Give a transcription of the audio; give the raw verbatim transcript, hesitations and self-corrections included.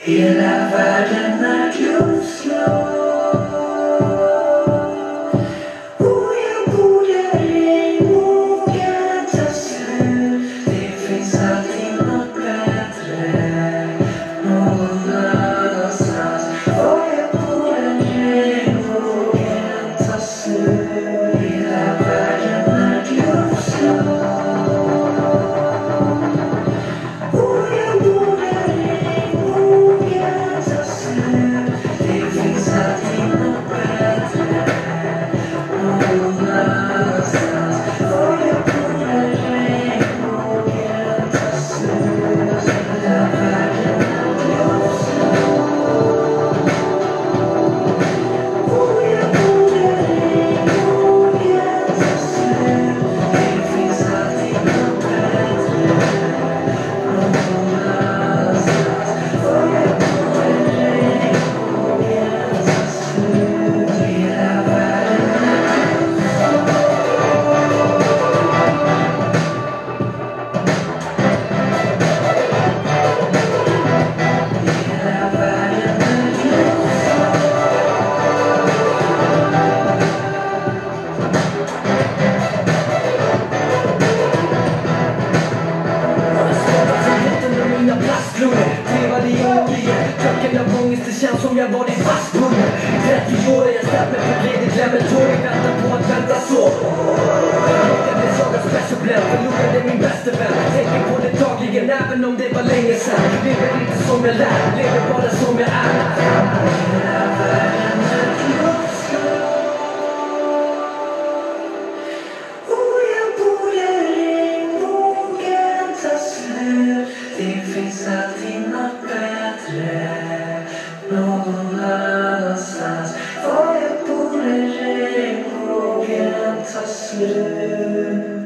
Hela världen är glömslå. Och jag borde regnbågen ta slut. Det finns alltid något bättre någon annanstans. Och jag borde regnbågen ta slut. Hela världen är glömslå. Trevade i ångligen, klockan av ångest, det känns som jag var din fastbunden. trettio år, jag ställt mig på ledigt, glömmer tåg, väntar på att vänta så. Jag blev svagast bäst och blöd, förlorade min bästa vän. Tänker på det dagligen, även om det var länge sedan. Lever inte som jag lär, lever bara som jag är. Hela världen är glömslå. Och jag borde regnbågen ta slut. Det finns alltid något bättre någon annanstans. Och jag borde regnbågen ta slut.